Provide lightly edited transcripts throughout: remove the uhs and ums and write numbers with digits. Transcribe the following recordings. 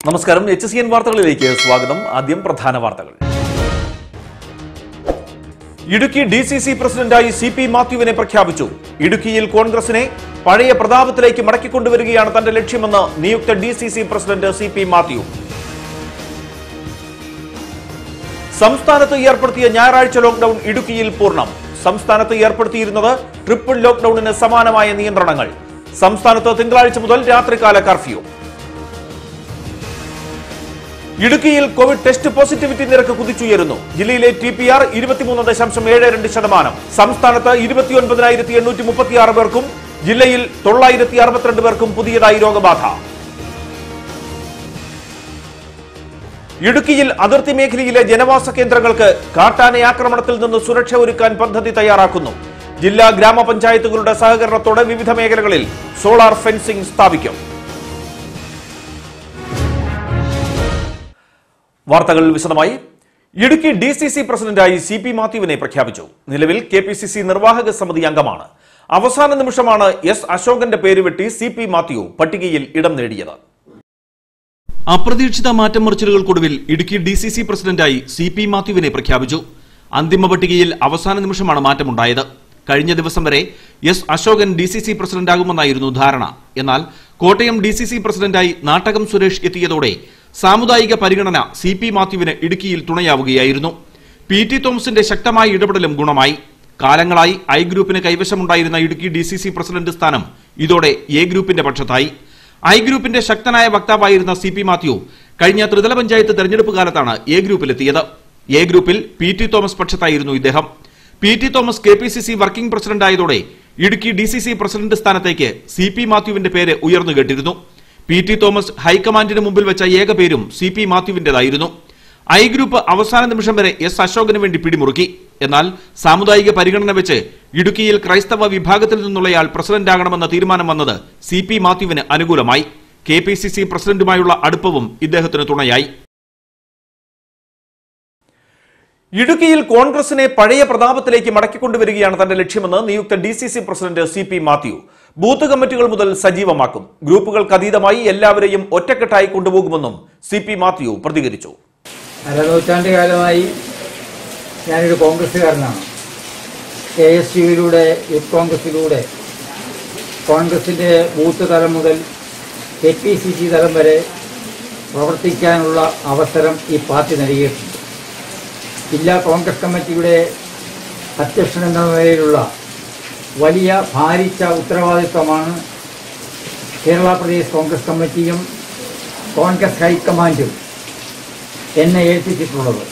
നമസ്കാരം. HCN വാർത്തകളിലേക്ക് സ്വാഗതം. ആദ്യം പ്രധാന വാർത്തകൾ. ഇടുക്കി DCC പ്രസിഡന്റായി CP മാത്യുവിനെ പ്രഖ്യാപിച്ചു. ഇടുക്കിയിൽ കോൺഗ്രസിനെ പഴയ പ്രതാപത്തിലേക്ക് മടക്കിക്കൊണ്ടുവരികയാണ് തന്റെ ലക്ഷ്യമെന്ന് നിയുക്ത DCC പ്രസിഡന്റ് CP മാത്യു. സംസ്ഥാനത്ത് ഏർപ്പെടുത്തിയ ഞായറാഴ്ച ലോക്ഡൌൺ ഇടുക്കിയിൽ പൂർണ്ണം. സംസ്ഥാനത്ത് ഏർപ്പെടുത്തിയിരുന്നത് ട്രിപ്പിൾ ലോക്ഡൌണിന് സമാനമായ നിയന്ത്രണങ്ങൾ. സംസ്ഥാനത്ത് തിങ്കളാഴ്ച മുതൽ രാത്രികാല കർഫ്യൂ. ഇടുക്കിയിൽ കോവിഡ് ടെസ്റ്റ് പോസിറ്റിവിറ്റി നിരക്ക് കുതിച്ചുയരുന്നു. ജില്ലയിലെ TPR 23.72%. സംസ്ഥാനത്ത് 29,836 പേർക്കും ജില്ലയിൽ 962 പേർക്കും പുതിയതായി രോഗബാധ. ഇടുക്കിയിൽ അതിർത്തി മേഖലയിലെ ജനവാസ കേന്ദ്രങ്ങൾക്ക് കാട്ടാന ആക്രമണത്തിൽ നിന്ന് സുരക്ഷ ഒരുക്കാൻ പദ്ധതി തയ്യാറാക്കുന്നു. ജില്ലാ ഗ്രാമപഞ്ചായത്തുകളുടെ സഹകരണത്തോടെ വിവിധ മേഖലകളിൽ സോളാർ ഫെൻസിംഗ് സ്ഥാപിക്കും. വാർത്തകൾ വിശദമായി. ഇടുക്കി DCC പ്രസിഡന്റായി CP മാത്യുവിനെ പ്രഖ്യാപിച്ചു. നിലവിൽ KPCC നിർവാഹക സമിതി അംഗമാണ്. അവസാന നിമിഷമാണ് S അശോകന്റെ പേര് വെട്ടി CP മാത്യു പട്ടികയിൽ ഇടം നേടിയത്. അപ്രതീക്ഷിത മാറ്റം മറിച്ചിലുകൾക്കൊടുവിൽ ഇടുക്കി DCC പ്രസിഡന്റായി CP മാത്യുവിനെ പ്രഖ്യാപിച്ചു. അന്തിമ പട്ടികയിൽ അവസാന നിമിഷമാണ് മാറ്റമുണ്ടായത്. കഴിഞ്ഞ ദിവസം വരെ S അശോകൻ DCC പ്രസിഡന്റാകുമെന്നായിരുന്നു ധാരണ. എന്നാൽ കോട്ടയം DCC പ്രസിഡന്റായി നാട്ടകം സുരേഷ് എത്തിയതോടെ സാമുദായിക പരിഗണന CP മാത്യുവിന് ഇടുക്കിയിൽ തുണയാവുകയായിരുന്നു. PT തോമസിന്റെ ശക്തമായ ഇടപെടലും ഗുണമായി. കാലങ്ങളായി I ഗ്രൂപ്പിന് കൈവശമുണ്ടായിരുന്ന ഇടുക്കി DCC പ്രസിഡന്റ് സ്ഥാനം ഇതോടെ A ഗ്രൂപ്പിന്റെ പക്ഷത്തായി. I ഗ്രൂപ്പിന്റെ ശക്തനായ വക്താവായിരുന്ന CP മാത്യു കഴിഞ്ഞ ത്രിതല പഞ്ചായത്ത് തെരഞ്ഞെടുപ്പ് കാലത്താണ് A ഗ്രൂപ്പിലെത്തിയത്. A ഗ്രൂപ്പിൽ PT തോമസ് പക്ഷത്തായിരുന്നു ഇദ്ദേഹം. PT തോമസ് KPCC വർക്കിംഗ് പ്രസിഡന്റായതോടെ ഇടുക്കി DCC പ്രസിഡന്റ് സ്ഥാനത്തേക്ക് CP മാത്യുവിന്റെ പേര് ഉയർന്നു കേട്ടിരുന്നു. PT തോമസ് ഹൈക്കമാൻഡിന് മുമ്പിൽ വെച്ച ഏക പേരും CP മാത്യുവിന്റേതായിരുന്നു. I ഗ്രൂപ്പ് അവസാന നിമിഷം വരെ S അശോകന് വേണ്ടി പിടിമുറുക്കി. എന്നാൽ സാമുദായിക പരിഗണന വെച്ച് ഇടുക്കിയിൽ ക്രൈസ്തവ വിഭാഗത്തിൽ നിന്നുള്ളയാൾ പ്രസിഡന്റാകണമെന്ന തീരുമാനം വന്നത് CP മാത്യുവിന് അനുകൂലമായി. KPCC പ്രസിഡന്റുമായുള്ള അടുപ്പവും ഇദ്ദേഹത്തിന് തുണയായി. ഇടുക്കിയിൽ കോൺഗ്രസിനെ പഴയ പ്രതാപത്തിലേക്ക് മടക്കിക്കൊണ്ടുവരികയാണ് തന്റെ ലക്ഷ്യമെന്ന് നിയുക്ത DCC പ്രസിഡന്റ് CP മാത്യു. ബൂത്ത് കമ്മിറ്റികൾ മുതൽ സജീവമാക്കും. ഗ്രൂപ്പുകൾക്ക് അതീതമായി എല്ലാവരെയും ഒറ്റക്കെട്ടായി കൊണ്ടുപോകുമെന്നും CP മാത്യു പ്രതികരിച്ചു. അരനൂറ്റാണ്ട് കാലമായി ഞാനൊരു കോൺഗ്രസ്സുകാരനാണ്. KSUവിലൂടെ യൂത്ത് കോൺഗ്രസിലൂടെ കോൺഗ്രസിൻ്റെ ബൂത്ത് തലം മുതൽ KPCC തലം വരെ പ്രവർത്തിക്കാനുള്ള അവസരം ഈ പാർട്ടി നൽകിയിട്ടുണ്ട്. ജില്ലാ കോൺഗ്രസ് കമ്മിറ്റിയുടെ അധ്യക്ഷൻ എന്ന നിലയിലുള്ള വലിയ ഭാരിച്ച ഉത്തരവാദിത്വമാണ് കേരള പ്രദേശ് കോൺഗ്രസ് കമ്മിറ്റിയും കോൺഗ്രസ് ഹൈക്കമാൻഡും എന്നെ ഏൽപ്പിച്ചിട്ടുള്ളത്.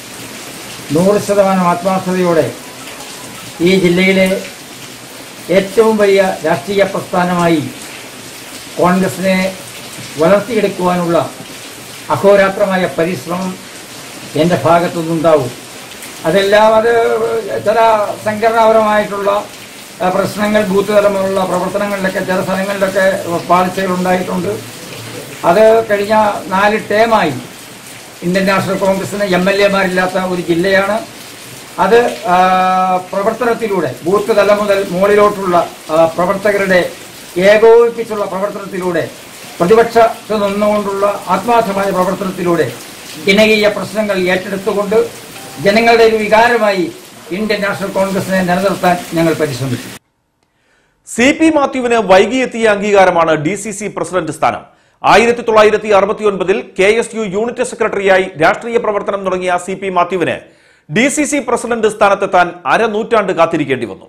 100% ആത്മാർത്ഥതയോടെ ഈ ജില്ലയിലെ ഏറ്റവും വലിയ രാഷ്ട്രീയ പ്രസ്ഥാനമായി കോൺഗ്രസിനെ വളർത്തിയെടുക്കുവാനുള്ള അഹോരാത്രമായ പരിശ്രമം എൻ്റെ ഭാഗത്തുനിന്നുണ്ടാവും. അതെല്ലാം അത് ചില സംഘടനാപരമായിട്ടുള്ള പ്രശ്നങ്ങൾ ബൂത്ത് തലമുള്ള പ്രവർത്തനങ്ങളിലൊക്കെ ചില സ്ഥലങ്ങളിലൊക്കെ പാളിച്ചകളുണ്ടായിട്ടുണ്ട്. അത് കഴിഞ്ഞ 4 ടേമായി ഇന്ത്യൻ നാഷണൽ കോൺഗ്രസിന് MLA മാരില്ലാത്ത ഒരു ജില്ലയാണ്. അത് പ്രവർത്തനത്തിലൂടെ ബൂത്ത് തലം മുതൽ മുകളിലോട്ടുള്ള പ്രവർത്തകരുടെ ഏകോപിപ്പിച്ചുള്ള പ്രവർത്തനത്തിലൂടെ പ്രതിപക്ഷത്ത് നിന്നുകൊണ്ടുള്ള ആത്മാർത്ഥമായ പ്രവർത്തനത്തിലൂടെ ജനകീയ പ്രശ്നങ്ങൾ ഏറ്റെടുത്തുകൊണ്ട് ജനങ്ങളുടെ ഒരു വികാരമായി ഇന്ത്യൻ നാഷണൽ കോൺഗ്രസിനെ നിലനിർത്താൻ ഞങ്ങൾ പരിശ്രമിച്ചു. CP മാത്യുവിന് വൈകിയെത്തിയ അംഗീകാരമാണ് DCC പ്രസിഡന്റ് സ്ഥാനം. 1969 KSU യൂണിറ്റ് സെക്രട്ടറിയായി രാഷ്ട്രീയ പ്രവർത്തനം തുടങ്ങിയ CP മാത്യുവിന് DCC പ്രസിഡന്റ് സ്ഥാനത്തെത്താൻ അരനൂറ്റാണ്ട് കാത്തിരിക്കേണ്ടി വന്നു.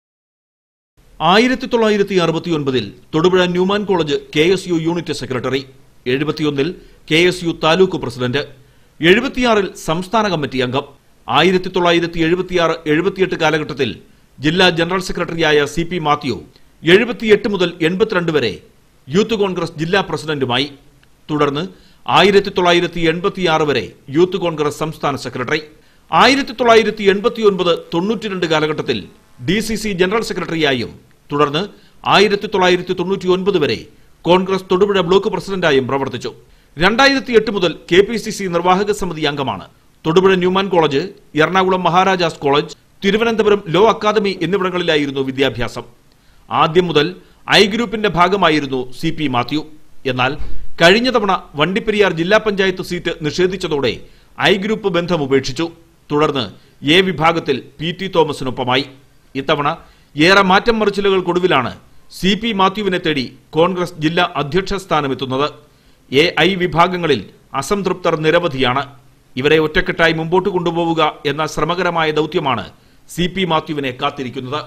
1969 Thodupuzha Newman college KSU unit secretary, 71 KSU taluk president, 76 സംസ്ഥാന കമ്മിറ്റി അംഗം, 1976-78 കാലഘട്ടത്തിൽ ജില്ലാ ജനറൽ സെക്രട്ടറിയായ CP മാത്യു 78 മുതൽ 82 വരെ യൂത്ത് കോൺഗ്രസ് ജില്ലാ പ്രസിഡന്റുമായി. തുടർന്ന് 1986 വരെ യൂത്ത് കോൺഗ്രസ് സംസ്ഥാന സെക്രട്ടറി. 1989-92 കാലഘട്ടത്തിൽ DCC ജനറൽ സെക്രട്ടറിയായും തുടർന്ന് 1999 വരെ കോൺഗ്രസ് തൊടുപുഴ ബ്ലോക്ക് പ്രസിഡന്റായും പ്രവർത്തിച്ചു. 2008 മുതൽ KPCC നിർവാഹക സമിതി അംഗമാണ്. Thodupuzha Newman college, Ernakulam Maharaja's college, Thiruvananthapuram law academy എന്നിവിടങ്ങളിലായിരുന്നു വിദ്യാഭ്യാസം. ആദ്യം മുതൽ ഐ ഗ്രൂപ്പിന്റെ ഭാഗമായിരുന്നു CP മാത്യു. എന്നാൽ കഴിഞ്ഞ തവണ വണ്ടിപ്പെരിയാർ ജില്ലാ പഞ്ചായത്ത് സീറ്റ് നിഷേധിച്ചതോടെ ഐ ഗ്രൂപ്പ് ബന്ധം ഉപേക്ഷിച്ചു. തുടർന്ന് എ വിഭാഗത്തിൽ PT തോമസിനൊപ്പമായി. ഇത്തവണ ഏറെ മാറ്റം മറിച്ചിലുകൾക്കൊടുവിലാണ് CP മാത്യുവിനെ തേടി കോൺഗ്രസ് ജില്ലാ അധ്യക്ഷ സ്ഥാനമെത്തുന്നത്. AI വിഭാഗങ്ങളിൽ അസംതൃപ്തർ നിരവധിയാണ്. ഇവരെ ഒറ്റക്കെട്ടായി മുമ്പോട്ട് കൊണ്ടുപോവുക എന്ന ശ്രമകരമായ ദൗത്യമാണ് CP മാത്യുവിനെ കാത്തിരിക്കുന്നത്.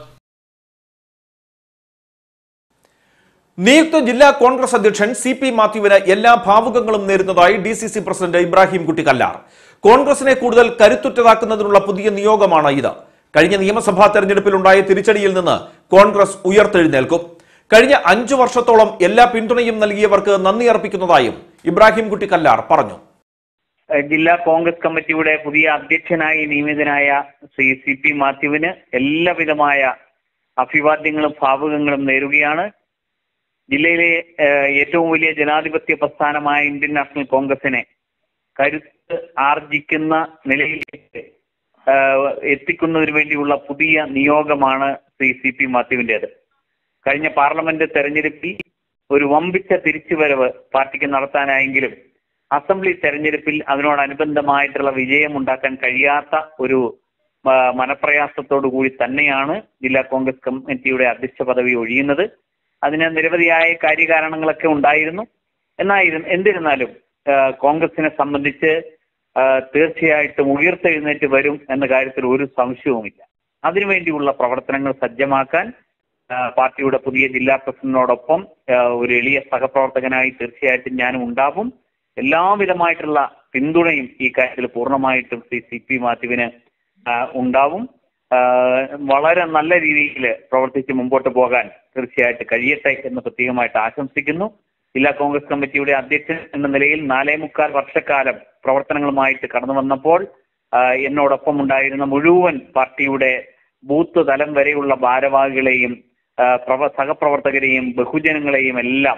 നിയുക്ത ജില്ലാ കോൺഗ്രസ് അധ്യക്ഷൻ CP മാത്യുവിന് എല്ലാ ഭാവുകങ്ങളും നേരുന്നതായി DCC പ്രസിഡന്റ് ഇബ്രാഹിം കുട്ടി കല്ലാർ. കോൺഗ്രസിനെ കൂടുതൽ കരുത്തുറ്റതാക്കുന്നതിനുള്ള പുതിയ നിയോഗമാണ് ഇത്. കഴിഞ്ഞ നിയമസഭാ തെരഞ്ഞെടുപ്പിലുണ്ടായ തിരിച്ചടിയിൽ നിന്ന് കോൺഗ്രസ് ഉയർത്തെഴുന്നേൽക്കും. കഴിഞ്ഞ 5 വർഷത്തോളം എല്ലാ പിന്തുണയും നൽകിയവർക്ക് നന്ദി അർപ്പിക്കുന്നതായും ഇബ്രാഹിം കുട്ടി കല്ലാർ പറഞ്ഞു. ജില്ലാ കോൺഗ്രസ് കമ്മിറ്റിയുടെ പുതിയ അധ്യക്ഷനായി നിയമിതനായ ശ്രീ CP മാത്യുവിന് എല്ലാവിധമായ അഭിവാദ്യങ്ങളും ഭാവുകങ്ങളും നേരുകയാണ്. ജില്ലയിലെ ഏറ്റവും വലിയ ജനാധിപത്യ പ്രസ്ഥാനമായ ഇന്ത്യൻ നാഷണൽ കോൺഗ്രസിനെ കരുത്ത് ആർജിക്കുന്ന നിലയിലേക്ക് എത്തിക്കുന്നതിന് വേണ്ടിയുള്ള പുതിയ നിയോഗമാണ് ശ്രീ CP മാത്യുവിൻ്റേത്. കഴിഞ്ഞ പാർലമെന്റ് തെരഞ്ഞെടുപ്പിൽ ഒരു വമ്പിച്ച തിരിച്ചുവരവ് പാർട്ടിക്ക് നടത്താനായെങ്കിലും അസംബ്ലി തെരഞ്ഞെടുപ്പിൽ അതിനോടനുബന്ധമായിട്ടുള്ള വിജയം ഉണ്ടാക്കാൻ കഴിയാത്ത ഒരു മനപ്രയാസത്തോടു കൂടി തന്നെയാണ് ജില്ലാ കോൺഗ്രസ് കമ്മിറ്റിയുടെ അധ്യക്ഷ പദവി ഒഴിയുന്നത്. അതിന് നിരവധിയായ കാര്യകാരണങ്ങളൊക്കെ ഉണ്ടായിരുന്നു. എന്നിരുന്നാലും കോൺഗ്രസിനെ സംബന്ധിച്ച് തീർച്ചയായിട്ടും ഉയർത്തെഴുന്നേറ്റ് വരും എന്ന കാര്യത്തിൽ ഒരു സംശയവുമില്ല. അതിനുവേണ്ടിയുള്ള പ്രവർത്തനങ്ങൾ സജ്ജമാക്കാൻ പാർട്ടിയുടെ പുതിയ ജില്ലാ പ്രസിഡന്റിനോടൊപ്പം ഒരു എളിയ സഹപ്രവർത്തകനായി തീർച്ചയായിട്ടും ഞാനും ഉണ്ടാവും. എല്ലാവിധമായിട്ടുള്ള പിന്തുണയും ഈ കാര്യത്തിൽ പൂർണ്ണമായിട്ടും ശ്രീ CP മാത്യുവിന് ഉണ്ടാവും. വളരെ നല്ല രീതിയിൽ പ്രവർത്തിച്ച് മുമ്പോട്ട് പോകാൻ തീർച്ചയായിട്ടും കഴിയട്ടെ എന്ന് പ്രത്യേകമായിട്ട് ആശംസിക്കുന്നു. ജില്ലാ കോൺഗ്രസ് കമ്മിറ്റിയുടെ അധ്യക്ഷൻ എന്ന നിലയിൽ 4.25 വർഷക്കാലം പ്രവർത്തനങ്ങളുമായിട്ട് കടന്നു വന്നപ്പോൾ എന്നോടൊപ്പം ഉണ്ടായിരുന്ന മുഴുവൻ പാർട്ടിയുടെ ബൂത്ത് തലം വരെയുള്ള ഭാരവാഹികളെയും സഹപ്രവർത്തകരെയും ബഹുജനങ്ങളെയും എല്ലാം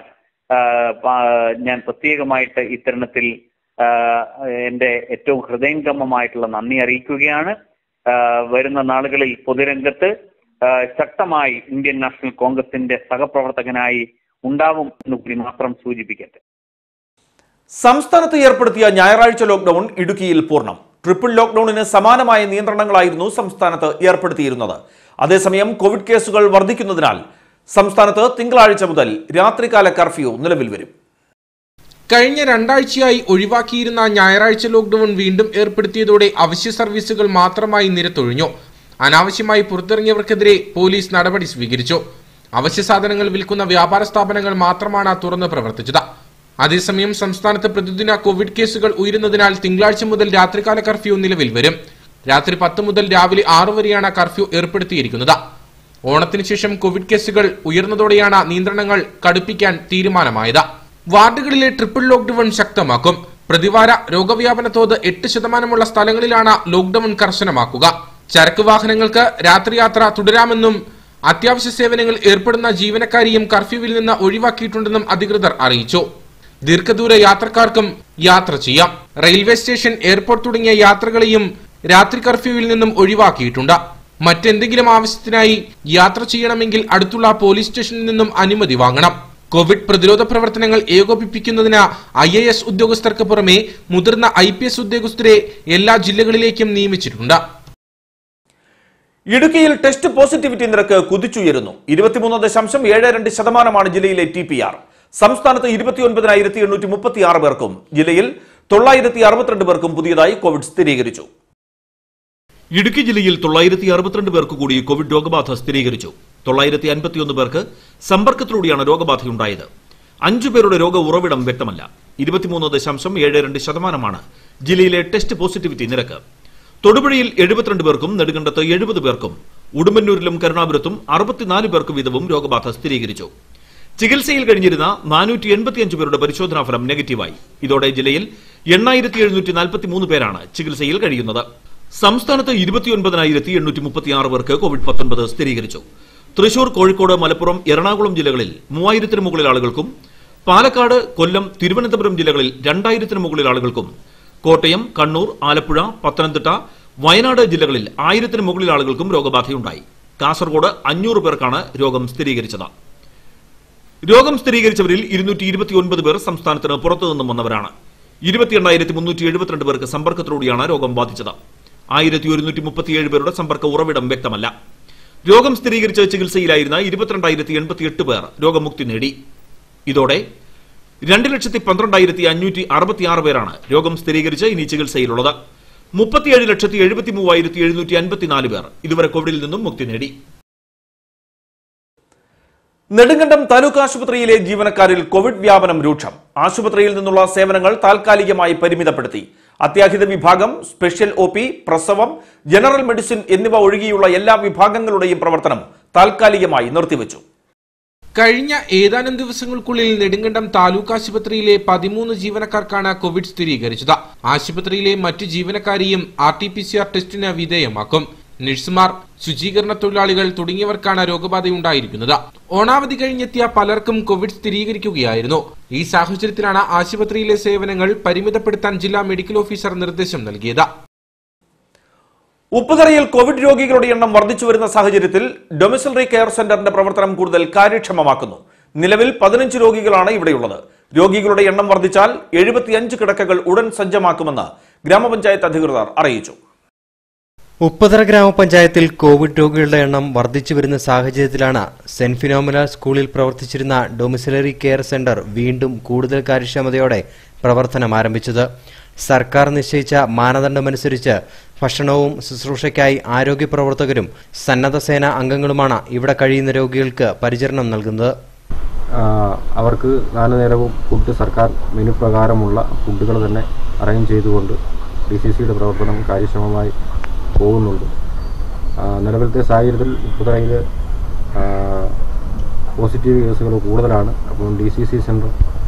ഞാൻ പ്രത്യേകമായിട്ട് ഇത്തരണത്തിൽ എൻ്റെ ഏറ്റവും ഹൃദയംഗമമായിട്ടുള്ള നന്ദി അറിയിക്കുകയാണ്. വരുന്ന നാളുകളിൽ പൊതുരംഗത്ത് ശക്തമായി ഇന്ത്യൻ നാഷണൽ കോൺഗ്രസിന്റെ സഹപ്രവർത്തകനായി ഉണ്ടാവും എന്ന് കൂടി മാത്രം സൂചിപ്പിക്കട്ടെ. സംസ്ഥാനത്ത് ഏർപ്പെടുത്തിയ ഞായറാഴ്ച ലോക്ഡൌൺ ഇടുക്കിയിൽ പൂർണ്ണം. ട്രിപ്പിൾ ലോക്ഡൌണിന് സമാനമായ നിയന്ത്രണങ്ങളായിരുന്നു സംസ്ഥാനത്ത് ഏർപ്പെടുത്തിയിരുന്നത്. അതേസമയം കോവിഡ് കേസുകൾ വർദ്ധിക്കുന്നതിനാൽ സംസ്ഥാനത്ത് തിങ്കളാഴ്ച മുതൽ രാത്രികാല കർഫ്യൂ നിലവിൽ വരും. കഴിഞ്ഞ 2 ആഴ്ചയായി ഒഴിവാക്കിയിരുന്ന ഞായറാഴ്ച ലോക്ഡൌൺ വീണ്ടും ഏർപ്പെടുത്തിയതോടെ അവശ്യ സർവീസുകൾ മാത്രമായി നിരത്തൊഴിഞ്ഞു. അനാവശ്യമായി പുറത്തിറങ്ങിയവർക്കെതിരെ പോലീസ് നടപടി സ്വീകരിച്ചു. അവശ്യ സാധനങ്ങൾ വിൽക്കുന്ന വ്യാപാര സ്ഥാപനങ്ങൾ മാത്രമാണ് തുറന്ന് പ്രവർത്തിച്ചത്. അതേസമയം സംസ്ഥാനത്ത് പ്രതിദിന കോവിഡ് കേസുകൾ ഉയരുന്നതിനാൽ തിങ്കളാഴ്ച മുതൽ രാത്രികാല കർഫ്യൂ നിലവിൽ വരും. രാത്രി 10 മുതൽ രാവിലെ 6 വരെയാണ് കർഫ്യൂ ഏർപ്പെടുത്തിയിരിക്കുന്നത്. ഓണത്തിന് ശേഷം കോവിഡ് കേസുകൾ ഉയർന്നതോടെയാണ് നിയന്ത്രണങ്ങൾ കടുപ്പിക്കാൻ തീരുമാനമായത്. വാർഡുകളിലെ ട്രിപ്പിൾ ലോക്ഡൌൺ ശക്തമാക്കും. പ്രതിവാര രോഗവ്യാപന തോത് 8% സ്ഥലങ്ങളിലാണ് ലോക്ഡൌൺ കർശനമാക്കുക. ചരക്ക് വാഹനങ്ങൾക്ക് രാത്രിയാത്ര തുടരാമെന്നും അത്യാവശ്യ സേവനങ്ങൾ ഏർപ്പെടുന്ന ജീവനക്കാരെയും കർഫ്യൂവിൽ നിന്ന് ഒഴിവാക്കിയിട്ടുണ്ടെന്നും അധികൃതർ അറിയിച്ചു. ദീർഘദൂര യാത്രക്കാർക്കും യാത്ര ചെയ്യാം. റെയിൽവേ സ്റ്റേഷൻ, എയർപോർട്ട് തുടങ്ങിയ യാത്രകളെയും രാത്രി കർഫ്യൂവിൽ നിന്നും ഒഴിവാക്കിയിട്ടുണ്ട്. മറ്റെന്തെങ്കിലും ആവശ്യത്തിനായി യാത്ര ചെയ്യണമെങ്കിൽ അടുത്തുള്ള പോലീസ് സ്റ്റേഷനിൽ നിന്നും അനുമതി വാങ്ങണം. കോവിഡ് പ്രതിരോധ പ്രവർത്തനങ്ങൾ ഏകോപിപ്പിക്കുന്നതിന് IAS ഉദ്യോഗസ്ഥർക്ക് പുറമെ മുതിർന്ന IPS ഉദ്യോഗസ്ഥരെ എല്ലാ ജില്ലകളിലേക്കും നിയമിച്ചിട്ടുണ്ട്. ഇടുക്കിയിൽ ടെസ്റ്റ് പോസിറ്റിവിറ്റി നിരക്ക് കുതിച്ചുയരുന്നു. 23.72% ജില്ലയിലെ TPR. സംസ്ഥാനത്ത് 29,836 പേർക്കും ജില്ലയിൽ 962 പേർക്കും പുതിയതായി കോവിഡ് സ്ഥിരീകരിച്ചു. ഇടുക്കി ജില്ലയിൽ 962 പേർക്ക് കൂടി കോവിഡ് രോഗബാധ സ്ഥിരീകരിച്ചു. 951 പേർക്ക് സമ്പർക്കത്തിലൂടെയാണ് രോഗബാധയുണ്ടായത്. 5 പേരുടെ രോഗ ഉറവിടം വ്യക്തമല്ല. 23.72% ജില്ലയിലെ ടെസ്റ്റ് പോസിറ്റിവിറ്റി നിരക്ക്. തൊടുപുഴയിൽ 72 പേർക്കും നെടുങ്കണ്ടത്ത് 70 പേർക്കും ഉടുമ്പന്നൂരിലും കരുണാപുരത്തും 64 പേർക്ക് വീതവും രോഗബാധ സ്ഥിരീകരിച്ചു. ചികിത്സയിൽ കഴിഞ്ഞിരുന്ന 485 പേരുടെ പരിശോധനാ ഫലം നെഗറ്റീവായി. ഇതോടെ ജില്ലയിൽ 8743 പേരാണ് ചികിത്സയിൽ കഴിയുന്നത്. സംസ്ഥാനത്ത് 29,836 പേർക്ക് കോവിഡ്-19 സ്ഥിരീകരിച്ചു. തൃശൂർ, കോഴിക്കോട്, മലപ്പുറം, എറണാകുളം ജില്ലകളിൽ 3000-ന് മുകളിൽ ആളുകൾക്കും, പാലക്കാട്, കൊല്ലം, തിരുവനന്തപുരം ജില്ലകളിൽ 2000-ന് മുകളിൽ ആളുകൾക്കും, കോട്ടയം, കണ്ണൂർ, ആലപ്പുഴ, പത്തനംതിട്ട, വയനാട് ജില്ലകളിൽ 1000-ന് മുകളിൽ ആളുകൾക്കും രോഗബാധയുണ്ടായി. കാസർഗോഡ് 500 പേർക്കാണ് രോഗം സ്ഥിരീകരിച്ചത്. രോഗം സ്ഥിരീകരിച്ചവരിൽ 229 പേർ സംസ്ഥാനത്തിന് പുറത്തുനിന്നും വന്നവരാണ്. 28,372 പേർക്ക് സമ്പർക്കത്തിലൂടെയാണ് രോഗം ബാധിച്ചത്. 1,137 പേരുടെ സമ്പർക്ക ഉറവിടം വ്യക്തമല്ല. രോഗം സ്ഥിരീകരിച്ച് ചികിത്സയിലായിരുന്ന 22,088 പേർ രോഗമുക്തി നേടി. ഇതോടെ 2,12,566 പേരാണ് രോഗം സ്ഥിരീകരിച്ച് ഇനി ചികിത്സയിലുള്ളത്. 37,73,754 പേർ ഇതുവരെ കോവിഡിൽ നിന്നും മുക്തി നേടി. നെടുങ്കണ്ടം താലൂക്ക് ആശുപത്രിയിലെ ജീവനക്കാരിൽ കോവിഡ് വ്യാപനം രൂക്ഷം. ആശുപത്രിയിൽ നിന്നുള്ള സേവനങ്ങൾ താൽക്കാലികമായി പരിമിതപ്പെടുത്തി. അത്യാഹിത വിഭാഗം, സ്പെഷ്യൽ OP, പ്രസവം, ജനറൽ മെഡിസിൻ എന്നിവ ഒഴികെയുള്ള എല്ലാ വിഭാഗങ്ങളുടെയും പ്രവർത്തനം താൽക്കാലികമായി നിർത്തിവച്ചു. കഴിഞ്ഞ ഏതാനും ദിവസങ്ങൾക്കുള്ളിൽ നെടുങ്കണ്ടം താലൂക്ക് ആശുപത്രിയിലെ 13 ജീവനക്കാർക്കാണ് കോവിഡ് സ്ഥിരീകരിച്ചത്. ആശുപത്രിയിലെ മറ്റു ജീവനക്കാരെയും RT-PCR ടെസ്റ്റിന് വിധേയമാക്കും. നഴ്സുമാർ, ശുചീകരണ തൊഴിലാളികൾ തുടങ്ങിയവർക്കാണ് രോഗബാധയുണ്ടായിരിക്കുന്നത്. ഓണാവധി കഴിഞ്ഞെത്തിയ പലർക്കും കോവിഡ് സ്ഥിരീകരിക്കുകയായിരുന്നു. ഈ സാഹചര്യത്തിലാണ് ആശുപത്രിയിലെ സേവനങ്ങൾ പരിമിതപ്പെടുത്താൻ ജില്ലാ മെഡിക്കൽ ഓഫീസർ നിർദ്ദേശം നൽകിയത്. ഉപ്പുതറയിൽ കോവിഡ് രോഗികളുടെ എണ്ണം വർദ്ധിച്ചു വരുന്ന സാഹചര്യത്തിൽ ഡൊമിസിലറി കെയർ സെന്ററിന്റെ പ്രവർത്തനം കൂടുതൽ കാര്യക്ഷമമാക്കുന്നു. നിലവിൽ 15 രോഗികളാണ് ഇവിടെയുള്ളത്. രോഗികളുടെ എണ്ണം വർദ്ധിച്ചാൽ 75 കിടക്കകൾ ഉടൻ സജ്ജമാക്കുമെന്ന് ഗ്രാമപഞ്ചായത്ത് അധികൃതർ അറിയിച്ചു. ഉപ്പുതറ ഗ്രാമപഞ്ചായത്തിൽ കോവിഡ് രോഗികളുടെ എണ്ണം വർദ്ധിച്ചു വരുന്ന സാഹചര്യത്തിലാണ് സെന്റ് ഫിനോമിന സ്കൂളിൽ പ്രവർത്തിച്ചിരുന്ന ഡൊമിസിലറി കെയർ സെന്റർ വീണ്ടും കൂടുതൽ കാര്യക്ഷമതയോടെ പ്രവർത്തനം ആരംഭിച്ചത്. സർക്കാർ നിശ്ചയിച്ച മാനദണ്ഡമനുസരിച്ച് ഭക്ഷണവും ശുശ്രൂഷയ്ക്കായി ആരോഗ്യ പ്രവർത്തകരും സന്നദ്ധ സേന അംഗങ്ങളുമാണ് ഇവിടെ കഴിയുന്ന രോഗികൾക്ക് പരിചരണം നൽകുന്നത്. അവർക്ക് 4 നേരവും ഫുഡ് സർക്കാർ മെനു പ്രകാരമുള്ള ഫുഡുകൾ തന്നെ അറേഞ്ച് ചെയ്തുകൊണ്ട് DCCയുടെ പ്രവർത്തനം കാര്യക്ഷമമായി പോകുന്നുണ്ട്. നിലവിലത്തെ സാഹചര്യത്തിൽ ഉപ്പുതറയിൽ പോസിറ്റീവ് കേസുകൾ കൂടുതലാണ്. അപ്പോൾ DCC സെൻറ്റർ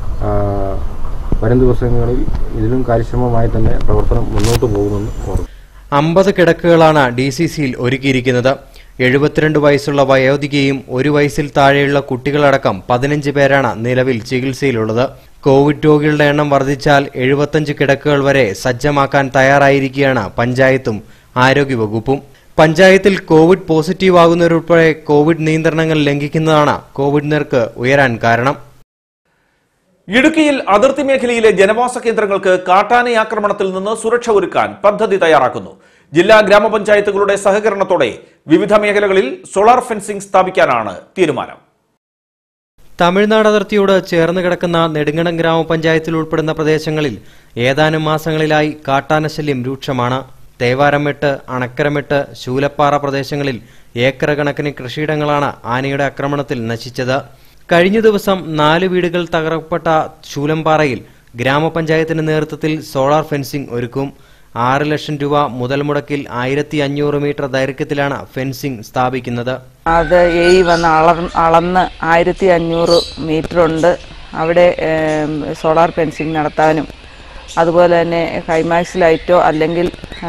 വരും ദിവസങ്ങളിൽ ഇതിലും കാര്യക്ഷമമായി തന്നെ പ്രവർത്തനം മുന്നോട്ട് പോകുമെന്ന് ഓർമ്മ. 50 കിടക്കുകളാണ് DCCയിൽ ഒരുക്കിയിരിക്കുന്നത്. 72 വയസ്സുള്ള വയോധികയും 1 വയസ്സിൽ താഴെയുള്ള കുട്ടികളടക്കം 15 പേരാണ് നിലവിൽ ചികിത്സയിലുള്ളത്. കോവിഡ് രോഗികളുടെ എണ്ണം വർദ്ധിച്ചാൽ 75 കിടക്കുകൾ വരെ സജ്ജമാക്കാൻ തയ്യാറായിരിക്കുകയാണ് പഞ്ചായത്തും ആരോഗ്യവകുപ്പും. പഞ്ചായത്തിൽ കോവിഡ് പോസിറ്റീവ് ആകുന്നവരുൾപ്പെടെ കോവിഡ് നിയന്ത്രണങ്ങൾ ലംഘിക്കുന്നതാണ് കോവിഡ് നിരക്ക് ഉയരാൻ കാരണം. ഇടുക്കിയിൽ അതിർത്തി മേഖലയിലെ ജനവാസ കേന്ദ്രങ്ങൾക്ക് കാട്ടാനയാക്രമണത്തിൽ നിന്ന് സുരക്ഷ ഒരുക്കാൻ പദ്ധതി തയ്യാറാക്കുന്നു. ജില്ലാ ഗ്രാമപഞ്ചായത്തുകളുടെ സഹകരണത്തോടെ വിവിധ മേഖലകളിൽ സോളാർ ഫെൻസിംഗ് സ്ഥാപിക്കാനാണ് തീരുമാനം. തമിഴ്നാട് അതിർത്തിയോട് ചേർന്ന് കിടക്കുന്ന നെടുങ്കണ്ടം ഗ്രാമപഞ്ചായത്തിൽ ഉൾപ്പെടുന്ന പ്രദേശങ്ങളിൽ ഏതാനും മാസങ്ങളിലായി കാട്ടാനശല്യം രൂക്ഷമാണ്. തേവാരമെട്ട്, അണക്കരമെട്ട്, ശൂലപ്പാറ പ്രദേശങ്ങളിൽ ഏക്കർ കണക്കിന് കൃഷിയിടങ്ങളാണ് ആനയുടെ ആക്രമണത്തിൽ നശിച്ചത്. കഴിഞ്ഞ ദിവസം 4 വീടുകൾ തകർക്കപ്പെട്ട ശൂലംപാറയിൽ ഗ്രാമപഞ്ചായത്തിന്റെ നേതൃത്വത്തിൽ സോളാർ ഫെൻസിംഗ് ഒരുക്കും. 6 ലക്ഷം രൂപ മുതൽ മുടക്കിൽ 1500 മീറ്റർ ദൈർഘ്യത്തിലാണ് ഫെൻസിംഗ് സ്ഥാപിക്കുന്നത്. അത് വന്ന് അളന്ന് 1500 മീറ്റർ ഉണ്ട്. അവിടെ സോളാർ ഫെൻസിംഗ് നടത്താനും അതുപോലെ തന്നെ ഹൈമാക്സ് ലൈറ്റോ അല്ലെങ്കിൽ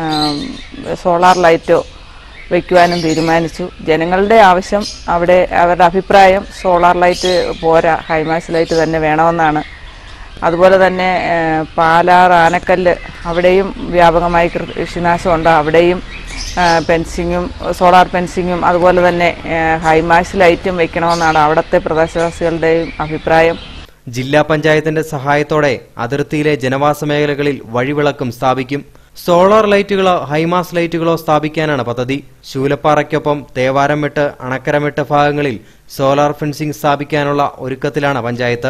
സോളാർ ലൈറ്റോ വയ്ക്കുവാനും തീരുമാനിച്ചു. ജനങ്ങളുടെ ആവശ്യം, അവിടെ അവരുടെ അഭിപ്രായം സോളാർ ലൈറ്റ് പോരാ, ഹൈമാക്സ് ലൈറ്റ് തന്നെ വേണമെന്നാണ്. അതുപോലെ തന്നെ പാലാർ, ആനക്കല്ല് അവിടെയും വ്യാപകമായി കൃഷിനാശമുണ്ട്. അവിടെയും ഫെൻസിങ്ങും സോളാർ ഫെൻസിങ്ങും അതുപോലെ തന്നെ ഹൈമാക്സ് ലൈറ്റും വയ്ക്കണമെന്നാണ് അവിടുത്തെ പ്രദേശവാസികളുടെയും അഭിപ്രായം. ജില്ലാ പഞ്ചായത്തിന്റെ സഹായത്തോടെ അതിർത്തിയിലെ ജനവാസ മേഖലകളിൽ വഴിവിളക്കും സ്ഥാപിക്കും. സോളാർ ലൈറ്റുകളോ ഹൈമാസ് ലൈറ്റുകളോ സ്ഥാപിക്കാനാണ് പദ്ധതി. ശൂലപ്പാറയ്ക്കൊപ്പം തേവാരമെട്ട്, അണക്കരമെട്ട് ഭാഗങ്ങളിൽ സോളാർ ഫെൻസിംഗ് സ്ഥാപിക്കാനുള്ള ഒരുക്കത്തിലാണ് പഞ്ചായത്ത്.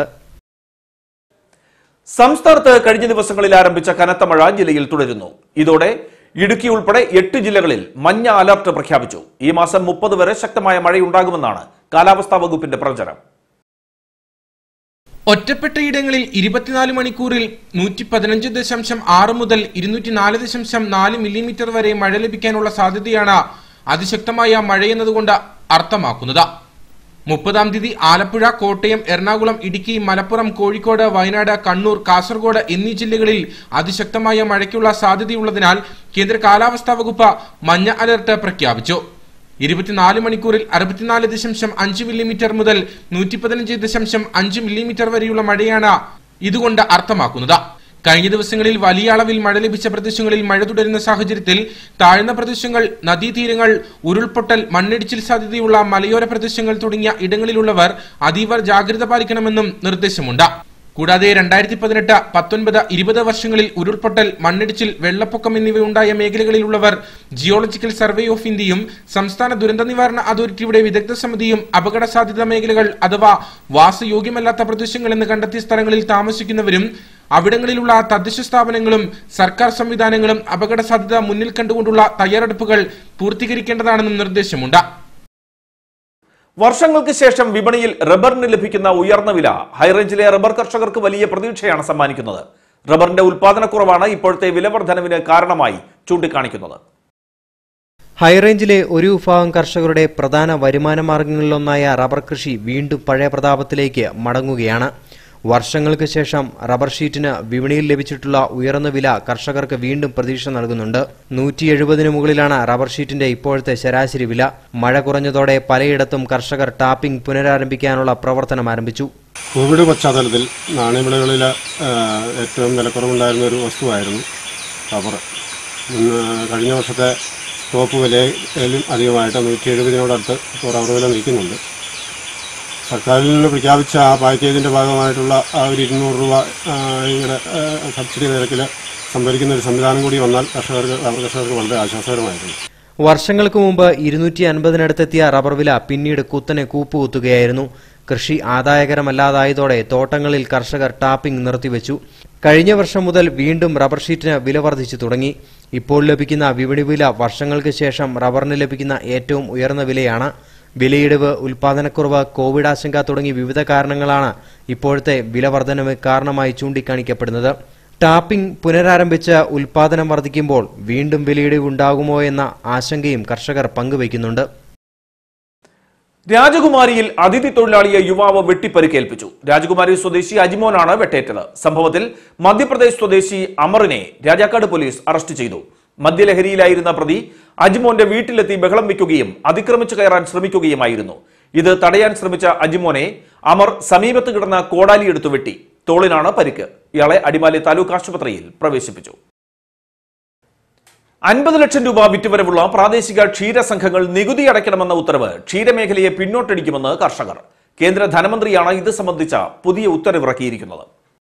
സംസ്ഥാനത്ത് കഴിഞ്ഞ ദിവസങ്ങളിൽ ആരംഭിച്ച കനത്ത മഴ ജില്ലയിൽ തുടരുന്നു. ഇതോടെ ഇടുക്കി ഉൾപ്പെടെ 8 ജില്ലകളിൽ മഞ്ഞ അലർട്ട് പ്രഖ്യാപിച്ചു. ഈ മാസം 30 വരെ ശക്തമായ മഴയുണ്ടാകുമെന്നാണ് കാലാവസ്ഥാ വകുപ്പിന്റെ പ്രവചനം. ഒറ്റപ്പെട്ടയിടങ്ങളിൽ 24 മണിക്കൂറിൽ 115.6 മുതൽ 204.4 മില്ലിമീറ്റർ വരെ മഴ ലഭിക്കാനുള്ള സാധ്യതയാണ് അതിശക്തമായ മഴയെന്നതുകൊണ്ട് അർത്ഥമാക്കുന്നത്. 30-ാം തീയതി ആലപ്പുഴ, കോട്ടയം, എറണാകുളം, ഇടുക്കി, മലപ്പുറം, കോഴിക്കോട്, വയനാട്, കണ്ണൂർ, കാസർഗോഡ് എന്നീ ജില്ലകളിൽ അതിശക്തമായ മഴയ്ക്കുള്ള സാധ്യതയുള്ളതിനാൽ കേന്ദ്ര കാലാവസ്ഥാ വകുപ്പ് മഞ്ഞ അലർട്ട് പ്രഖ്യാപിച്ചു. 24 മണിക്കൂറിൽ 64.5 മില്ലിമീറ്റർ മുതൽ 115.5 മില്ലിമീറ്റർ വരെയുള്ള മഴയാണ് ഇതുകൊണ്ട് അർത്ഥമാക്കുന്നത്. കഴിഞ്ഞ ദിവസങ്ങളിൽ വലിയ അളവിൽ മഴ ലഭിച്ച പ്രദേശങ്ങളിൽ മഴ തുടരുന്ന സാഹചര്യത്തിൽ താഴ്ന്ന പ്രദേശങ്ങൾ, നദീതീരങ്ങൾ, ഉരുൾപൊട്ടൽ, മണ്ണിടിച്ചിൽ സാധ്യതയുള്ള മലയോര പ്രദേശങ്ങൾ തുടങ്ങിയ ഇടങ്ങളിലുള്ളവർ അതീവ ജാഗ്രത പാലിക്കണമെന്നും നിർദ്ദേശമുണ്ട്. കൂടാതെ 2018, 19, 20 വർഷങ്ങളിൽ ഉരുൾപൊട്ടൽ, മണ്ണിടിച്ചിൽ, വെള്ളപ്പൊക്കം എന്നിവയുണ്ടായ മേഖലകളിലുള്ളവർ ജിയോളജിക്കൽ സർവേ ഓഫ് ഇന്ത്യയും സംസ്ഥാന ദുരന്ത നിവാരണ അതോറിറ്റിയുടെ വിദഗ്ധ സമിതിയും അപകട സാധ്യതാ മേഖലകൾ അഥവാ വാസയോഗ്യമല്ലാത്ത പ്രദേശങ്ങൾ എന്ന് കണ്ടെത്തിയ സ്ഥലങ്ങളിൽ താമസിക്കുന്നവരും അവിടങ്ങളിലുള്ള തദ്ദേശ സ്ഥാപനങ്ങളും സർക്കാർ സംവിധാനങ്ങളും അപകട സാധ്യത മുന്നിൽ കണ്ടുകൊണ്ടുള്ള തയ്യാറെടുപ്പുകൾ പൂർത്തീകരിക്കേണ്ടതാണെന്നും നിർദ്ദേശമുണ്ട്. വർഷങ്ങൾക്ക് ശേഷം വിപണിയിൽ റബ്ബറിന് ലഭിക്കുന്ന ഉയർന്ന വില ഹൈറേഞ്ചിലെ റബ്ബർ കർഷകർക്ക് വലിയ പ്രതീക്ഷയാണ് സമ്മാനിക്കുന്നത്. റബ്ബറിന്റെ ഉൽപാദനക്കുറവാണ് ഇപ്പോഴത്തെ വിലവർധനവിന് കാരണമായി ചൂണ്ടിക്കാണിക്കുന്നത്. ഹൈറേഞ്ചിലെ ഒരു വിഭാഗം കർഷകരുടെ പ്രധാന വരുമാന മാർഗങ്ങളിലൊന്നായ റബ്ബർ കൃഷി വീണ്ടും പഴയ പ്രതാപത്തിലേക്ക് മടങ്ങുകയാണ്. വർഷങ്ങൾക്ക് ശേഷം റബ്ബർ ഷീറ്റിന് വിപണിയിൽ ലഭിച്ചിട്ടുള്ള ഉയർന്ന വില കർഷകർക്ക് വീണ്ടും പ്രതീക്ഷ നൽകുന്നുണ്ട്. 170 മുകളിലാണ് റബ്ബർ ഷീറ്റിന്റെ ഇപ്പോഴത്തെ ശരാശരി വില. മഴ കുറഞ്ഞതോടെ പലയിടത്തും കർഷകർ ടാപ്പിംഗ് പുനരാരംഭിക്കാനുള്ള പ്രവർത്തനം ആരംഭിച്ചു. കോവിഡ് പശ്ചാത്തലത്തിൽ നാണ്യവിളകളിൽ ഏറ്റവും വിലക്കുറവുണ്ടായിരുന്ന ഒരു വസ്തുവായിരുന്നു റബ്ബർ. കഴിഞ്ഞ വർഷത്തെ ടോപ്പ് വിലയിലും അധികമായിട്ട് 170-നോടടുത്ത് ഇപ്പോൾ റബ്ബർ വില നിൽക്കുന്നുണ്ട്. സർക്കാരിൽ നിന്ന് പ്രഖ്യാപിച്ച ആ പാക്കേജിന്റെ ഭാഗമായിട്ടുള്ള ആ ഒരു 200 രൂപ ഇങ്ങനെ സബ്സിഡി നിരക്കിൽ സംഭരിക്കുന്ന ഒരു സംവിധാനം കൂടി വന്നാൽ റബ്ബർ കർഷകർക്ക് വളരെ ആശ്വാസകരമായിരുന്നു. വർഷങ്ങൾക്ക് മുമ്പ് 250-നടുത്തെത്തിയ റബ്ബർ വില പിന്നീട് കുത്തനെ കൂപ്പുകുത്തുകയായിരുന്നു. കൃഷി ആദായകരമല്ലാതായതോടെ തോട്ടങ്ങളിൽ കർഷകർ ടാപ്പിംഗ് നിർത്തിവെച്ചു. കഴിഞ്ഞ വർഷം മുതൽ വീണ്ടും റബ്ബർ ഷീറ്റിന് വില വർദ്ധിച്ചു തുടങ്ങി. ഇപ്പോൾ ലഭിക്കുന്ന വിപണി വില വർഷങ്ങൾക്ക് ശേഷം റബ്ബറിന് ലഭിക്കുന്ന ഏറ്റവും ഉയർന്ന വിലയാണ്. വിലയിടിവ്, ഉൽപാദനക്കുറവ്, കോവിഡ് ആശങ്ക തുടങ്ങി വിവിധ കാരണങ്ങളാണ് ഇപ്പോഴത്തെ വില വർധനവ് കാരണമായി ചൂണ്ടിക്കാണിക്കപ്പെടുന്നത്. ടാപ്പിംഗ് പുനരാരംഭിച്ച് ഉൽപാദനം വർദ്ധിക്കുമ്പോൾ വീണ്ടും വിലയിടിവ് ഉണ്ടാകുമോ എന്ന ആശങ്കയും കർഷകർ പങ്കുവയ്ക്കുന്നുണ്ട്. രാജകുമാരിയിൽ അതിഥി തൊഴിലാളിയെ യുവാവ് വെട്ടിപ്പരിക്കേൽപ്പിച്ചു. രാജകുമാരി സ്വദേശി അജിമോനാണ് വെട്ടേറ്റത്. സംഭവത്തിൽ മധ്യപ്രദേശ് സ്വദേശി അമറിനെ രാജാക്കാട് പോലീസ് അറസ്റ്റ് ചെയ്തു. മദ്യലഹരിയിലായിരുന്ന പ്രതി അജിമോന്റെ വീട്ടിലെത്തി ബഹളം വയ്ക്കുകയും അതിക്രമിച്ചു കയറാൻ ശ്രമിക്കുകയുമായിരുന്നു. ഇത് തടയാൻ ശ്രമിച്ച അജിമോനെ അമർ സമീപത്ത് കിടന്ന കോടാലിയെടുത്തു വെട്ടി. തോളിനാണ് പരിക്ക്. ഇയാളെ അടിമാലി താലൂക്ക് ആശുപത്രിയിൽ പ്രവേശിപ്പിച്ചു. 50 ലക്ഷം രൂപ വിറ്റുവരവുള്ള പ്രാദേശിക ക്ഷീരസംഘങ്ങൾ നികുതി അടയ്ക്കണമെന്ന ഉത്തരവ് ക്ഷീരമേഖലയെ പിന്നോട്ടടിക്കുമെന്ന് കർഷകർ. കേന്ദ്ര ധനമന്ത്രിയാണ് ഇത് സംബന്ധിച്ച പുതിയ ഉത്തരവിറക്കിയിരിക്കുന്നത്.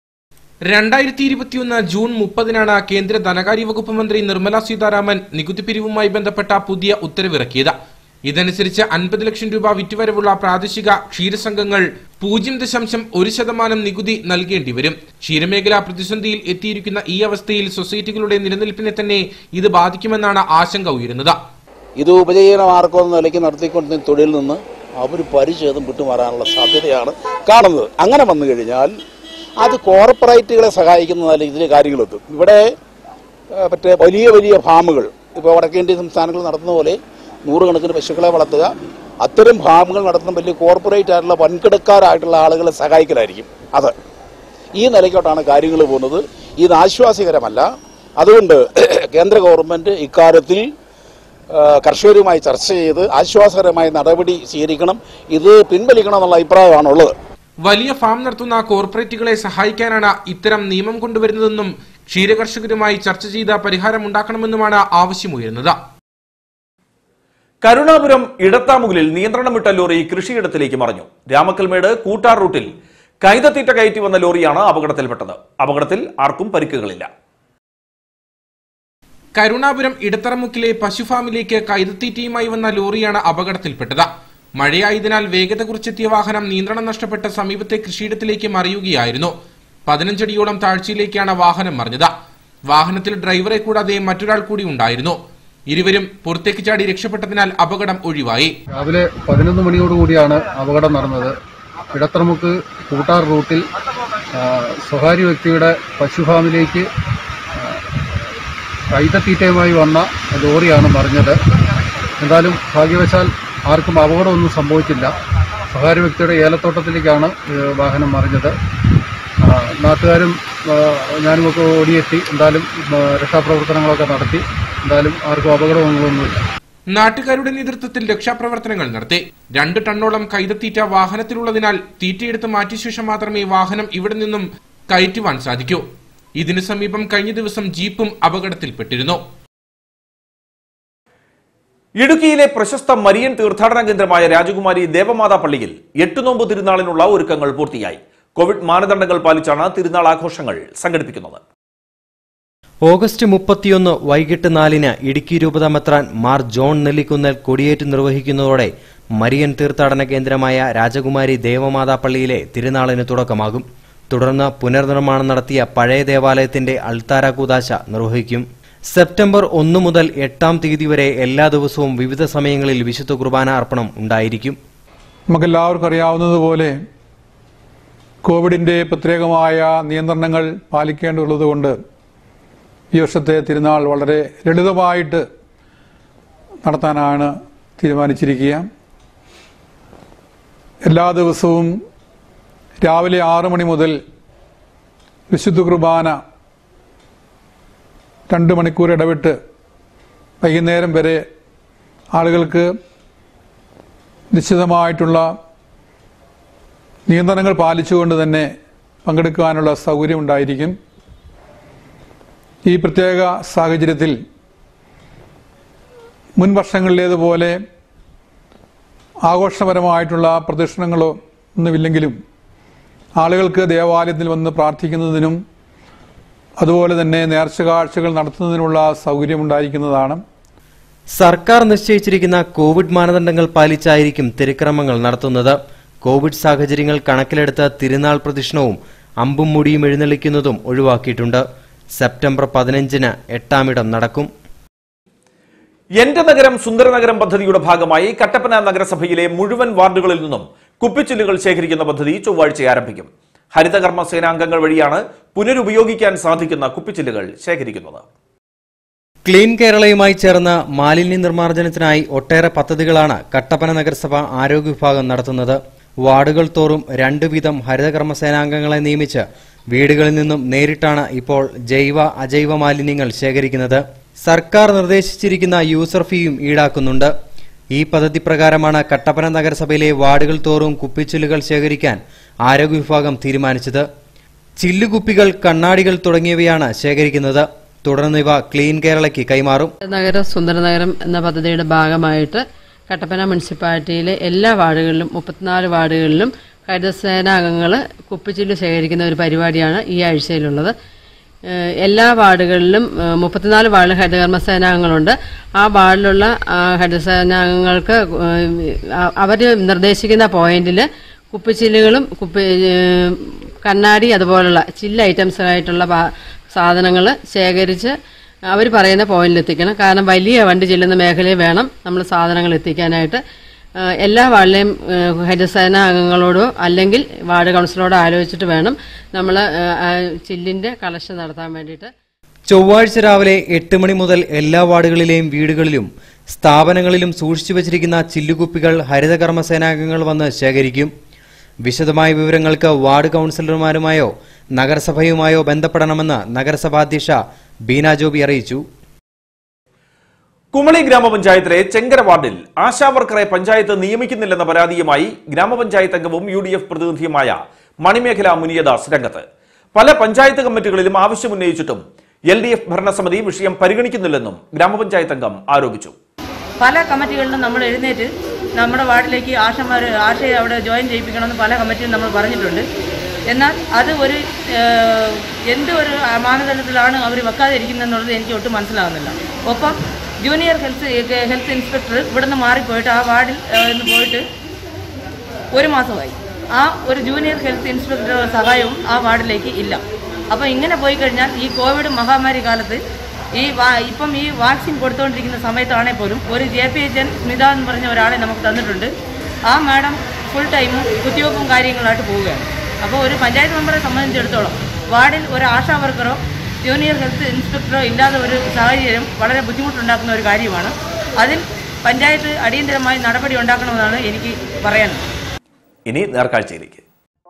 2021 ജൂൺ 30-നാണ് കേന്ദ്ര ധനകാര്യ വകുപ്പ് മന്ത്രി നിർമ്മല സീതാരാമൻ നികുതി പിരിവുമായി ബന്ധപ്പെട്ട പുതിയ ഉത്തരവിറക്കിയത്. ഇതനുസരിച്ച് 50 ലക്ഷം രൂപ വിറ്റുവരവുള്ള പ്രാദേശിക ക്ഷീരസംഘങ്ങൾ 0.1% നികുതി നൽകേണ്ടി വരും. ക്ഷീരമേഖല പ്രതിസന്ധിയിൽ എത്തിയിരിക്കുന്ന ഈ അവസ്ഥയിൽ സൊസൈറ്റികളുടെ നിലനിൽപ്പിനെ തന്നെ ഇത് ബാധിക്കുമെന്നാണ് ആശങ്ക ഉയരുന്നത്. ഇത് ഉപജീവന മാർഗം എന്ന നിലയ്ക്ക് നടത്തിക്കൊണ്ടിരുന്ന തൊഴിലിൽ നിന്ന് അവർ പരിച്ഛേദം വിട്ടുമാറാനുള്ള സാധ്യതയാണ് കാണുന്നത്. അങ്ങനെ വന്നു കഴിഞ്ഞാൽ അത് കോർപ്പറേറ്റുകളെ സഹായിക്കുന്നതല്ല ഇതിലെ കാര്യങ്ങളെത്തും. ഇവിടെ മറ്റേ വലിയ വലിയ ഫാമുകൾ ഇപ്പോൾ വടക്കേന്ത്യ സംസ്ഥാനങ്ങൾ നടത്തുന്ന പോലെ 100 കണക്കിന് പശുക്കളെ വളർത്തുക, അത്തരം ഫാമുകൾ നടത്തുന്ന വലിയ കോർപ്പറേറ്റ് ആയിട്ടുള്ള വൻകിടക്കാരായിട്ടുള്ള ആളുകളെ സഹായിക്കലായിരിക്കും. അത് ഈ നിലയ്ക്കോട്ടാണ് കാര്യങ്ങൾ പോകുന്നത്. ഇത് ആശ്വാസകരമല്ല. അതുകൊണ്ട് കേന്ദ്ര ഗവൺമെന്റ് ഇക്കാര്യത്തിൽ കർഷകരുമായി ചർച്ച ചെയ്ത് ആശ്വാസകരമായ നടപടി സ്വീകരിക്കണം. ഇത് പിൻവലിക്കണം എന്നുള്ള അഭിപ്രായമാണുള്ളത്. വലിയ ഫാം നടത്തുന്ന കോർപ്പറേറ്റുകളെ സഹായിക്കാനാണ് ഇത്തരം നിയമം കൊണ്ടുവരുന്നതെന്നും ക്ഷീരകർഷകരുമായി ചർച്ച ചെയ്ത പരിഹാരമുണ്ടാക്കണമെന്നുമാണ് ആവശ്യമുയരുന്നത്. കരുണാപുരം ഇടത്താമുകളിൽ നിയന്ത്രണം വിട്ട ലോറി കൃഷിയിടത്തിലേക്ക് മറിഞ്ഞു. രാമക്കൽമേട് കൂട്ടാർ റൂട്ടിൽ കൈതത്തീറ്റ കയറ്റി വന്ന ലോറിയാണ് അപകടത്തിൽപ്പെട്ടത്. അപകടത്തിൽ ആർക്കും പരിക്കുകളില്ല. കരുണാപുരം ഇടത്തറമുക്കിലെ പശുഫാമിലേക്ക് കൈതത്തീറ്റയുമായി വന്ന ലോറിയാണ് അപകടത്തിൽപ്പെട്ടത്. മഴയായതിനാൽ വേഗത കുറച്ചെത്തിയ വാഹനം നിയന്ത്രണം നഷ്ടപ്പെട്ട സമീപത്തെ കൃഷിയിടത്തിലേക്ക് മറിയുകയായിരുന്നു. 15 അടിയോളം താഴ്ചയിലേക്കാണ് വാഹനം മറിഞ്ഞത്. വാഹനത്തിൽ ഡ്രൈവറെ കൂടാതെ മറ്റൊരാൾ കൂടി ഉണ്ടായിരുന്നു. ഇരുവരും പുറത്തേക്ക് ചാടി രക്ഷപ്പെട്ടതിനാൽ അപകടം ഒഴിവായി. രാവിലെ 11 മണിയോടുകൂടിയാണ് അപകടം നടന്നത്. ഇടത്തറമുക്ക് കൂട്ടാർ റൂട്ടിൽ സ്വകാര്യ വ്യക്തിയുടെ പശുഫാമിലേക്ക് കൈതത്തീറ്റയുമായി വന്ന ലോറിയാണ് മറിഞ്ഞത്. എന്തായാലും ഭാഗ്യവശാൽ ആർക്കും അപകടമൊന്നും സംഭവിച്ചില്ല. സ്വകാര്യ വ്യക്തിയുടെ ഏലത്തോട്ടത്തിലേക്കാണ് വാഹനം മറിഞ്ഞത്. നാട്ടുകാരും ഞാനുമൊക്കെ ഓടിയെത്തി എന്തായാലും രക്ഷാപ്രവർത്തനങ്ങളൊക്കെ നടത്തി. എന്തായാലും ആർക്കും അപകടമൊന്നുമില്ല. നാട്ടുകാരുടെ നേതൃത്വത്തിൽ രക്ഷാപ്രവർത്തനങ്ങൾ നടത്തി. 2 ടണ്ണോളം കൈതത്തീറ്റ വാഹനത്തിലുള്ളതിനാൽ തീറ്റയെടുത്ത് മാറ്റിയ ശേഷം മാത്രമേ വാഹനം ഇവിടെ നിന്നും കയറ്റുവാൻ സാധിക്കൂ. ഇതിനു സമീപം കഴിഞ്ഞ ദിവസം ജീപ്പും അപകടത്തിൽപ്പെട്ടിരുന്നു. ഇടുക്കിയിലെ പ്രശസ്ത മരിയൻ തീർത്ഥാടന കേന്ദ്രമായ രാജകുമാരി ദേവമാതാ പള്ളിയിൽ 8 നോമ്പ് തിരുനാളിനുള്ള ഒരുക്കങ്ങൾ പൂർത്തിയായി. കോവിഡ് മാനദണ്ഡങ്ങൾ പാലിച്ചാണ് തിരുനാൾ ആഘോഷങ്ങൾ സംഘടിപ്പിക്കുന്നത്. ഓഗസ്റ്റ് 31 വൈകിട്ട് 4-ന് ഇടുക്കി രൂപത മെത്രാൻ മാർ ജോൺ നെല്ലിക്കുന്നൽ കൊടിയേറ്റ് നിർവഹിക്കുന്നതോടെ മരിയൻ തീർത്ഥാടന കേന്ദ്രമായ രാജകുമാരി ദേവമാതാ പള്ളിയിലെ തിരുനാളിന് തുടക്കമാകും. തുടർന്ന് പുനർനിർമ്മാണം നടത്തിയ പഴയ ദേവാലയത്തിന്റെ അൾത്താര കൂദാശ നിർവഹിക്കും. സെപ്റ്റംബർ 1 മുതൽ 8-ാം തീയതി വരെ എല്ലാ ദിവസവും വിവിധ സമയങ്ങളിൽ വിശുദ്ധ കുർബാന അർപ്പണം ഉണ്ടായിരിക്കും. നമുക്കെല്ലാവർക്കും അറിയാവുന്നതുപോലെ കോവിഡിന്റെ പ്രത്യേകമായ നിയന്ത്രണങ്ങൾ പാലിക്കേണ്ടതുള്ളതുകൊണ്ട് ഈ വർഷത്തെ തിരുനാൾ വളരെ ലളിതമായിട്ട് നടത്താനാണ് തീരുമാനിച്ചിരിക്കുക. എല്ലാ ദിവസവും രാവിലെ 6 മണി മുതൽ വിശുദ്ധ കുർബാന 2 മണിക്കൂർ ഇടവിട്ട് വൈകുന്നേരം വരെ ആളുകൾക്ക് നിശ്ചിതമായിട്ടുള്ള നിയന്ത്രണങ്ങൾ പാലിച്ചുകൊണ്ട് തന്നെ പങ്കെടുക്കാനുള്ള സൗകര്യം ഉണ്ടായിരിക്കും. ഈ പ്രത്യേക സാഹചര്യത്തിൽ മുൻ വർഷങ്ങളിലേതുപോലെ ആഘോഷപരമായിട്ടുള്ള പ്രദക്ഷിണങ്ങളോ ഒന്നുമില്ലെങ്കിലും ആളുകൾക്ക് ദേവാലയത്തിൽ വന്ന് പ്രാർത്ഥിക്കുന്നതിനും അതുപോലെ തന്നെ നേർച്ച കാഴ്ചകൾ നടത്തുന്നതിനുള്ള സൗകര്യമുണ്ടായിരിക്കുന്നതാണ്. സർക്കാർ നിശ്ചയിച്ചിരിക്കുന്ന കോവിഡ് മാനദണ്ഡങ്ങൾ പാലിച്ചായിരിക്കും തിരുക്രമങ്ങൾ നടത്തുന്നത്. കോവിഡ് സാഹചര്യങ്ങൾ കണക്കിലെടുത്ത് തിരുനാൾ പ്രദക്ഷിണവും അമ്പും മുടിയും എഴുന്നള്ളിക്കുന്നതും ഒഴിവാക്കിയിട്ടുണ്ട്. സെപ്റ്റംബർ 15-ന് 8-ാം ഇടം നടക്കും. എന്റെ നഗരം സുന്ദരനഗരം പദ്ധതിയുടെ ഭാഗമായി കട്ടപ്പന നഗരസഭയിലെ മുഴുവൻ വാർഡുകളിൽ നിന്നും കുപ്പിച്ചില്ലുകൾ ശേഖരിക്കുന്ന പദ്ധതി ചൊവ്വാഴ്ച ആരംഭിക്കും. ഹരിതകർമ്മ സേനാംഗങ്ങൾ വഴിയാണ് പുനരുപയോഗിക്കാൻ സാധിക്കുന്ന കുപ്പിച്ചില്ലുകൾ ശേഖരിക്കുന്നത്. ക്ലീൻ കേരളയുമായി ചേർന്ന് മാലിന്യ നിർമ്മാർജ്ജനത്തിനായി ഒട്ടേറെ പദ്ധതികളാണ് കട്ടപ്പന നഗരസഭ ആരോഗ്യ വിഭാഗം നടത്തുന്നത്. വാർഡുകൾ തോറും 2 വീതം ഹരിതകർമ്മ സേനാംഗങ്ങളെ നിയമിച്ച് വീടുകളിൽ നിന്നും നേരിട്ടാണ് ഇപ്പോൾ ജൈവ അജൈവ മാലിന്യങ്ങൾ ശേഖരിക്കുന്നത്. സർക്കാർ നിർദ്ദേശിച്ചിരിക്കുന്ന യൂസർ ഫീയും ഈടാക്കുന്നുണ്ട്. ഈ പദ്ധതി പ്രകാരമാണ് കട്ടപ്പന നഗരസഭയിലെ വാർഡുകൾ തോറും കുപ്പിച്ചില്ലുകൾ ശേഖരിക്കാൻ ആരോഗ്യ വിഭാഗം തീരുമാനിച്ചത്. ചില്ലുകുപ്പികൾ, കണ്ണാടികൾ തുടങ്ങിയവയാണ് ശേഖരിക്കുന്നത്. തുടർന്ന് ഇവ ക്ലീൻ കേരളയ്ക്ക് കൈമാറും. നഗരം സുന്ദരനഗരം എന്ന പദ്ധതിയുടെ ഭാഗമായിട്ട് കട്ടപ്പന മുനിസിപ്പാലിറ്റിയിലെ എല്ലാ വാർഡുകളിലും 34 വാർഡുകളിലും ഹരിതസേനാംഗങ്ങൾ കുപ്പിച്ചില്ല് ശേഖരിക്കുന്ന ഒരു പരിപാടിയാണ് ഈ ആഴ്ചയിലുള്ളത്. എല്ലാ വാർഡുകളിലും 34 വാർഡിൽ ഹരിതകർമ്മ സേനാംഗങ്ങളുണ്ട്. ആ വാർഡിലുള്ള ഹരിതസേനാംഗങ്ങൾക്ക് അവർ നിർദ്ദേശിക്കുന്ന പോയിന്റിൽ കുപ്പിച്ചില്ലുകളും കണ്ണാടി അതുപോലുള്ള ചില്ല് ഐറ്റംസ് ആയിട്ടുള്ള സാധനങ്ങൾ ശേഖരിച്ച് അവർ പറയുന്ന പോയിന്റിൽ എത്തിക്കണം. കാരണം വലിയ വണ്ടി ചെല്ലുന്ന മേഖലയിൽ വേണം നമ്മൾ സാധനങ്ങൾ എത്തിക്കാനായിട്ട്. എല്ലാ വാർഡിലെയും ഹരിതസേന അംഗങ്ങളോടോ അല്ലെങ്കിൽ വാർഡ് കൗൺസിലറോടോ ആലോചിച്ചിട്ട് വേണം നമ്മൾ ചില്ലിന്റെ കളക്ഷൻ നടത്താൻ വേണ്ടിയിട്ട്. ചൊവ്വാഴ്ച രാവിലെ 8 മണി മുതൽ എല്ലാ വാർഡുകളിലെയും വീടുകളിലും സ്ഥാപനങ്ങളിലും സൂക്ഷിച്ചു വച്ചിരിക്കുന്ന ചില്ലുകുപ്പികൾ ഹരിതകർമ്മ സേനാംഗങ്ങൾ വന്ന് ശേഖരിക്കും. വിശദമായ വിവരങ്ങൾക്ക് വാർഡ് കൗൺസിലർമാരുമായോ നഗരസഭയുമായോ ബന്ധപ്പെടണമെന്ന് നഗരസഭാധ്യക്ഷ ബീന ജോബി അറിയിച്ചു. കുമളി ഗ്രാമപഞ്ചായത്തിലെ ചെങ്കര വാർഡിൽ ആശാവർക്കറെ പഞ്ചായത്ത് നിയമിക്കുന്നില്ലെന്ന പരാതിയുമായി ഗ്രാമപഞ്ചായത്ത് അംഗവും UDF പ്രതിനിധിയുമായ മണിമേഖല മുനിയദാസ് രംഗത്ത്. പല പഞ്ചായത്ത് കമ്മിറ്റികളിലും ആവശ്യമുന്നയിച്ചിട്ടും LDF ഭരണസമിതി വിഷയം പരിഗണിക്കുന്നില്ലെന്നും ഗ്രാമപഞ്ചായത്ത് അംഗം ആരോപിച്ചു. പല കമ്മിറ്റികളിലും നമ്മൾ എഴുന്നേറ്റ് നമ്മുടെ വാർഡിലേക്ക് ആശയെ അവിടെ ജോയിൻ ചെയ്യിപ്പിക്കണമെന്ന് പല കമ്മിറ്റിയും നമ്മൾ പറഞ്ഞിട്ടുണ്ട്. എന്നാൽ അത് എന്തൊരു മാനദണ്ഡത്തിലാണ് അവർ വെക്കാതിരിക്കുന്നതെന്നുള്ളത് എനിക്ക് ഒട്ടും മനസ്സിലാകുന്നില്ല. ഒപ്പം ജൂനിയർ ഹെൽത്ത് ഇൻസ്പെക്ടർ ഇവിടുന്ന് മാറിപ്പോയിട്ട് ആ വാർഡിൽ നിന്ന് പോയിട്ട് 1 മാസമായി. ആ ഒരു ജൂനിയർ ഹെൽത്ത് ഇൻസ്പെക്ടറുടെ സഹായവും ആ വാർഡിലേക്ക് ഇല്ല. അപ്പോൾ ഇങ്ങനെ പോയി കഴിഞ്ഞാൽ ഈ കോവിഡ് മഹാമാരി കാലത്ത് ഇപ്പം ഈ വാക്സിൻ കൊടുത്തുകൊണ്ടിരിക്കുന്ന സമയത്താണെങ്കിൽ പോലും ഒരു JPHN സ്മിത എന്ന് പറഞ്ഞ ഒരാളെ നമുക്ക് തന്നിട്ടുണ്ട്. ആ മാഡം ഫുൾ ടൈമും കുത്തിവെപ്പും കാര്യങ്ങളായിട്ട് പോവുകയാണ്. അപ്പോൾ ഒരു പഞ്ചായത്ത് മെമ്പറെ സംബന്ധിച്ചിടത്തോളം വാർഡിൽ ഒരു ആശാ വർക്കറോ ജൂനിയർ ഹെൽത്ത് ഇൻസ്പെക്ടറോ ഇല്ലാത്ത ഒരു സാഹചര്യം വളരെ ബുദ്ധിമുട്ടുണ്ടാക്കുന്ന ഒരു കാര്യമാണ്. അതിൽ പഞ്ചായത്ത് അടിയന്തരമായി നടപടി ഉണ്ടാക്കണമെന്നാണ് എനിക്ക് പറയാനുള്ളത്. ഇനി നേർക്കാഴ്ചയിലേക്ക്.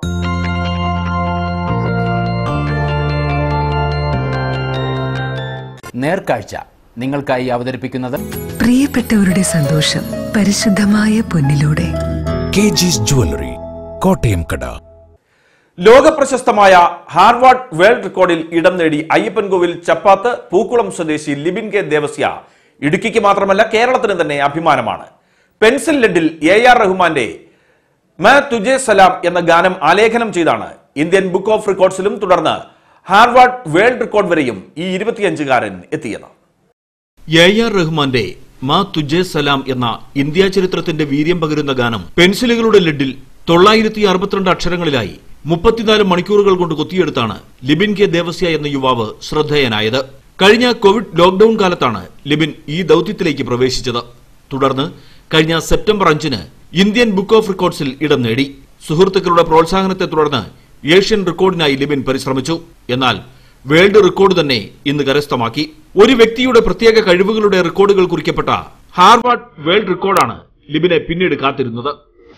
നേർക്കാഴ്ച നിങ്ങൾക്കായി അവതരിപ്പിക്കുന്നത് പ്രിയപ്പെട്ടവരുടെ സന്തോഷം പരിശുദ്ധമായ പൊന്നിലൂടെ KG's ജ്വല്ലറി, കോട്ടയം കട. ലോകപ്രശസ്തമായ ഹാർവാർഡ് വേൾഡ് റെക്കോർഡിൽ ഇടം നേടി അയ്യപ്പൻകോവിൽ ചപ്പാത്ത് പൂക്കുളം സ്വദേശി ലിബിൻ കെ ദേവസ്യ ഇടുക്കിക്ക് മാത്രമല്ല കേരളത്തിന് തന്നെ അഭിമാനമാണ്. പെൻസിൽ ലെഡിൽ AR റഹ്മാന്റെ മേ തുജേ സലാം എന്ന ഗാനം ആലേഖനം ചെയ്താണ് ഇന്ത്യൻ ബുക്ക് ഓഫ് റെക്കോർഡ്സിലും തുടർന്ന് ഹാർവാർഡ് വേൾഡ് റെക്കോർഡ് വരെയും ഈ 25-കാരൻ എത്തിയത്. AR റഹ്മാന്റെ മാ തുജേ സലാം എന്ന ഇന്ത്യാ ചരിത്രത്തിന്റെ വീര്യം പകരുന്ന ഗാനം പെൻസിലുകളുടെ ലെഡിൽ 962 അക്ഷരങ്ങളിലായി 34 മണിക്കൂറുകൾ കൊണ്ട് കൊത്തിയെടുത്താണ് ലിബിൻ കെ ദേവസ്യ എന്ന യുവാവ് ശ്രദ്ധേയനായത്. കഴിഞ്ഞ കോവിഡ് ലോക്ഡൌൺ കാലത്താണ് ലിബിൻ ഈ ദൌത്യത്തിലേക്ക് പ്രവേശിച്ചത്. തുടർന്ന് കഴിഞ്ഞ സെപ്റ്റംബർ 5-ന് ഇന്ത്യൻ ബുക്ക് ഓഫ് റെക്കോർഡ്സിൽ ഇടം നേടി. സുഹൃത്തുക്കളുടെ പ്രോത്സാഹനത്തെ തുടർന്ന് ഏഷ്യൻ റെക്കോർഡിനായി ലിബിൻ പരിശ്രമിച്ചു. എന്നാൽ വേൾഡ് റെക്കോർഡ് തന്നെ ഇന്ന് കരസ്ഥമാക്കി. ഒരു വ്യക്തിയുടെ പ്രത്യേക കഴിവുകളുടെ റെക്കോർഡുകൾ കുറിക്കപ്പെട്ട ഹാർവാർഡ് വേൾഡ് റെക്കോർഡാണ് ലിബിനെ പിന്നീട് കാത്തിരുന്നത്.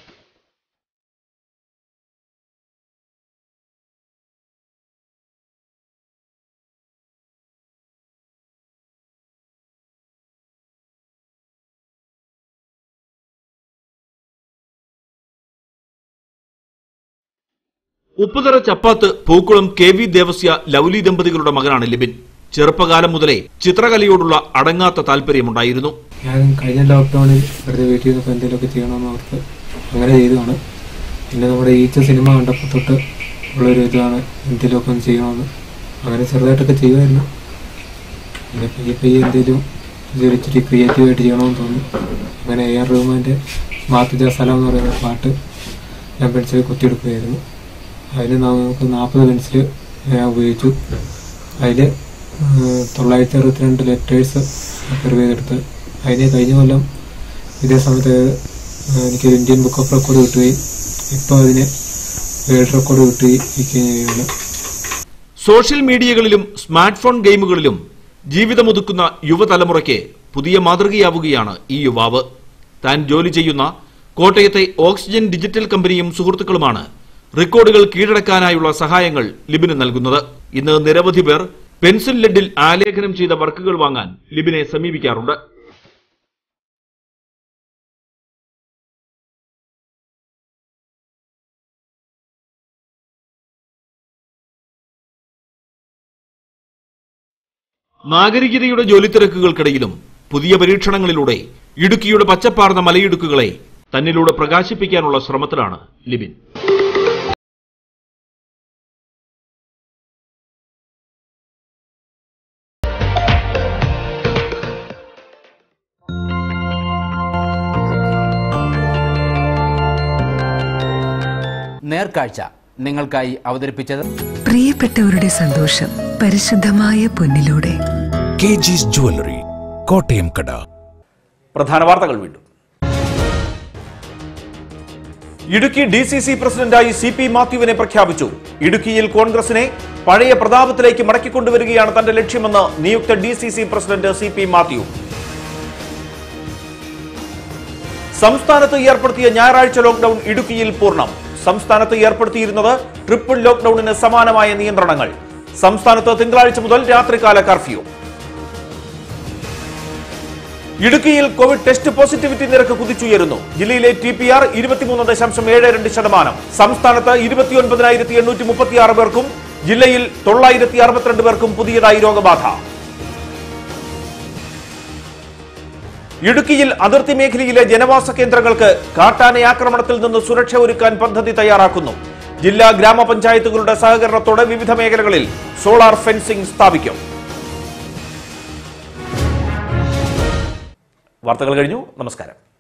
ഉപ്പുതറ ചപ്പാത്ത് പൂക്കുളം KV ദേവസ്യ ലൗലി ദമ്പതികളുടെ മകനാണ് ലിബിൻ. ചെറുപ്പകാലം മുതലേ ചിത്രകലയോടുള്ള അടങ്ങാത്ത താല്പര്യമുണ്ടായിരുന്നു. ഞാൻ കഴിഞ്ഞ ലോക്ക്ഡൌണിൽ വെറുതെ വീട്ടിൽ നിന്നപ്പോൾ എന്തെങ്കിലുമൊക്കെ ചെയ്യണമെന്ന് ഓർത്ത് അങ്ങനെ ചെയ്തതാണ്. പിന്നെ നമ്മുടെ ഈച്ച സിനിമ കണ്ടപ്പോൾ തൊട്ട് ഉള്ളൊരു ഇതാണ് എന്തെങ്കിലുമൊക്കെ ഒന്ന് ചെയ്യണമെന്ന്. അങ്ങനെ ചെറുതായിട്ടൊക്കെ ചെയ്യുമായിരുന്നു. പിന്നെ പയ്യെ എന്തെങ്കിലും ഇച്ചിരി ക്രിയേറ്റീവായിട്ട് ചെയ്യണമെന്ന് തോന്നി. അങ്ങനെ AR റഹ്മാൻ്റെ മാ തുജേ സലാം എന്ന് പറയുന്ന പാട്ട് ഞാൻ പെൻസിൽ കുത്തിയെടുക്കുകയായിരുന്നു. അതിൽ നമുക്ക് 40 പെൻസിൽ ഞാൻ ഉപയോഗിച്ചു. അതിൽ 962 ലെറ്റേഴ്സ് പ്രിപ്പയർ ചെയ്തെടുത്ത് അതിന് കഴിഞ്ഞ കൊല്ലം ഇതേ സമയത്ത് എനിക്കൊരു ഇന്ത്യൻ ബുക്ക് ഓഫ് റെക്കോർഡ് കിട്ടുകയും ഇപ്പോൾ അതിന് വേൾഡ് റെക്കോർഡ് കിട്ടുകയും. സോഷ്യൽ മീഡിയകളിലും സ്മാർട്ട് ഫോൺ ഗെയിമുകളിലും ജീവിതമൊതുക്കുന്ന യുവതലമുറയ്ക്ക് പുതിയ മാതൃകയാവുകയാണ് ഈ യുവാവ്. താൻ ജോലി ചെയ്യുന്ന കോട്ടയത്തെ ഓക്സിജൻ ഡിജിറ്റൽ കമ്പനിയും സുഹൃത്തുക്കളുമാണ് റെക്കോർഡുകൾ കീഴടക്കാനായുള്ള സഹായങ്ങൾ ലിബിന് നൽകുന്നത്. ഇന്ന് നിരവധി പേർ പെൻസിൽ ലെഡിൽ ആലേഖനം ചെയ്ത വർക്കുകൾ വാങ്ങാൻ ലിബിനെ സമീപിക്കാറുണ്ട്. നാഗരികതയുടെ ജോലിത്തിരക്കുകൾക്കിടയിലും പുതിയ പരീക്ഷണങ്ങളിലൂടെ ഇടുക്കിയുടെ പച്ചപ്പാർന്ന മലയിടുക്കുകളെ തന്നിലൂടെ പ്രകാശിപ്പിക്കാനുള്ള ശ്രമത്തിലാണ് ലിബിൻ. നേർക്കാഴ്ച നിങ്ങൾക്കായി അവതരിപ്പിച്ചത് പ്രിയപ്പെട്ടവരുടെ സന്തോഷം പരിശുദ്ധമായ പൊന്നിലൂടെ KG's Jewelry, കോട്ടയം കട. പ്രധാന വാർത്തകൾ വീണ്ടും. ഇടുക്കി DCC പ്രസിഡന്റായി CP മാത്യുവിനെ പ്രഖ്യാപിച്ചു. ഇടുക്കിയിൽ കോൺഗ്രസിനെ പഴയ പ്രതാപത്തിലേക്ക് മടക്കിക്കൊണ്ടുവരികയാണ് തന്റെ ലക്ഷ്യമെന്ന് നിയുക്ത DCC പ്രസിഡന്റ് CP മാത്യു. സംസ്ഥാനത്ത് ഏർപ്പെടുത്തിയ ഞായറാഴ്ച ലോക്ഡൌൺ ഇടുക്കിയിൽ പൂർണ്ണം. സംസ്ഥാനത്ത് ഏർപ്പെടുത്തിയിരുന്നത് ട്രിപ്പിൾ ലോക്ഡൌണിന് സമാനമായ നിയന്ത്രണങ്ങൾ. സംസ്ഥാനത്ത് തിങ്കളാഴ്ച മുതൽ രാത്രികാല കർഫ്യൂ. ഇടുക്കിയിൽ കോവിഡ് ടെസ്റ്റ് പോസിറ്റിവിറ്റി നിരക്ക് കുതിച്ചുയരുന്നു. ജില്ലയിലെ TPR 23.72%. സംസ്ഥാനത്ത് 29,836 പേർക്കും ജില്ലയിൽ 962 പേർക്കും പുതിയതായി രോഗബാധ. ഇടുക്കിയിൽ അതിർത്തി മേഖലയിലെ ജനവാസ കേന്ദ്രങ്ങൾക്ക് കാട്ടാന ആക്രമണത്തിൽ നിന്ന് സുരക്ഷ ഒരുക്കാൻ പദ്ധതി തയ്യാറാക്കുന്നു. ജില്ലാ ഗ്രാമപഞ്ചായത്തുകളുടെ സഹകരണത്തോടെ വിവിധ മേഖലകളിൽ സോളാർ ഫെൻസിംഗ് സ്ഥാപിക്കും. വാർത്തകൾ കഴിഞ്ഞു. നമസ്കാരം.